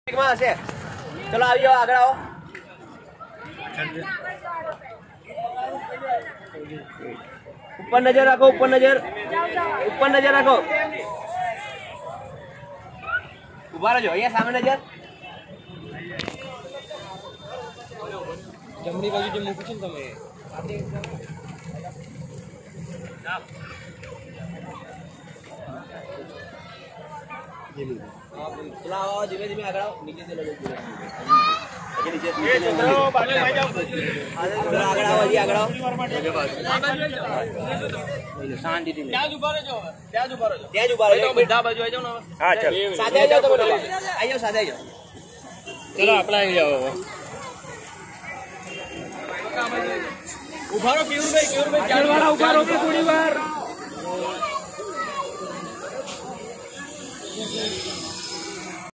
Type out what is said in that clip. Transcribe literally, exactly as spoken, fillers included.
से चलो आ जाओ आगे आओ। ऊपर नजर रखो, ऊपर नजर, ऊपर नजर रखो। उभा रहो, ये सामने नजर। जमनी बाजू जे મૂકી છે ને તમે चलाओ धीमे धीमे आगे आओ, नीचे से लोग पूरे आगे नीचे એ ચંદ્રો બાજુ લઈ જાઓ आगे आओ, जी आगे आओ। શાંતિ થી ત્યાં જ ઉભા રહેજો, ત્યાં જ ઉભા રહેજો, ત્યાં જ ઉભા રહેજો। બધા બાજુ આવી જાવ ને। હા ચાલ સાદે આવી જાઓ, તમે આવી જાઓ, સાદે આવી જાઓ। ચલો આપણે આવી જાઓ। ઉભા રહો કેવુરભાઈ, કેવુરભાઈ ચાલ વાળા ઉભા રહો થોડી વાર।